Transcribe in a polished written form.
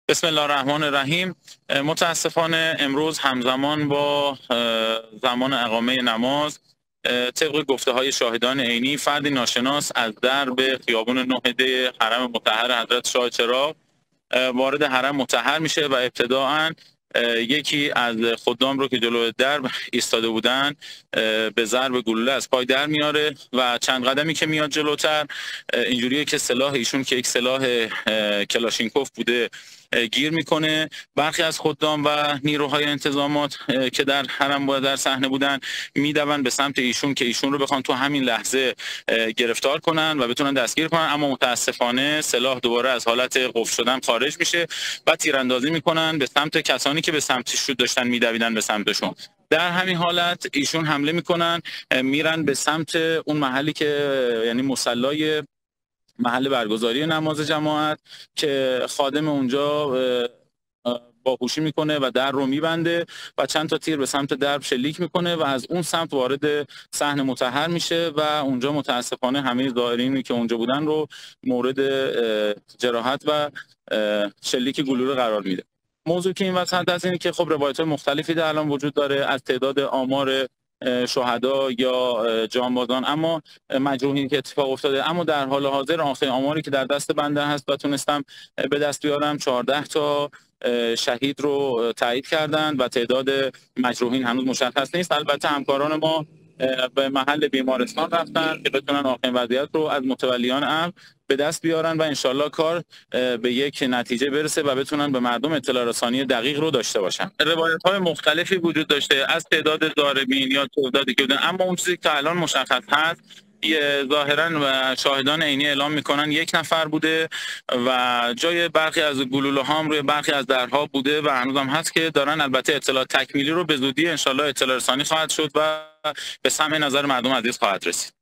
بسم الله الرحمن الرحیم. متاسفانه امروز همزمان با زمان اقامه نماز طبق گفته‌های شاهدان عینی فردی ناشناس از درب خیابان 9 حرم مطهر حضرت شاه چراغ وارد حرم مطهر میشه و ابتداعاً یکی از خدام رو که جلوی درب ایستاده بودن به ضرب گلوله از پای در میاره و چند قدمی که میاد جلوتر اینجوریه که سلاح ایشون که یک سلاح کلاشینکوف بوده گیر میکنه. برخی از خدام و نیروهای انتظامات که در حرم و در صحنه بودن میدون به سمت ایشون که ایشون رو بخوان تو همین لحظه گرفتار کنن و بتونن دستگیر کنن، اما متاسفانه سلاح دوباره از حالت قفل شدن خارج میشه و تیراندازی میکنن به سمت کسانی که به سمتش داشتن میدویدن به سمتشون. در همین حالت ایشون حمله میکنن، میرن به سمت اون محلی که یعنی مصلای محل برگزاری نماز جماعت که خادم اونجا باهوشی میکنه و در رو میبنده و چند تا تیر به سمت درب شلیک میکنه و از اون سمت وارد صحن مطهر میشه و اونجا متاسفانه همه زائرینی که اونجا بودن رو مورد جراحت و شلیک گلوله قرار میده. موضوع که این وسط از اینه که خب روایت مختلفی در الان وجود داره از تعداد آمار شهدا یا جانبازان اما مجروحین که اتفاق افتاده، اما در حال حاضر آخرین آماری که در دست بنده هست و تونستم به دست بیارم 14 تا شهید رو تایید کردند و تعداد مجروحین هنوز مشخص نیست. البته همکاران ما به محل بیمارستان رفتن که بتونن آخرین وضعیت رو از متولیان امر به دست بیارن و انشالله کار به یک نتیجه برسه و بتونن به مردم اطلاع رسانی دقیق رو داشته باشن. روایت‌های مختلفی وجود داشته از تعداد ضاربین یا تعدادی که بودن، اما اون چیزی که الان مشخص هست ظاهرا و شاهدان عینی اعلام میکنن یک نفر بوده و جای برخی از گلوله ها هم روی برخی از درها بوده و هنوز هم هست که دارن. البته اطلاع تکمیلی رو به زودی انشالله اطلاع رسانی خواهد شد و به سمع نظر مردم عزیز خواهد رسید.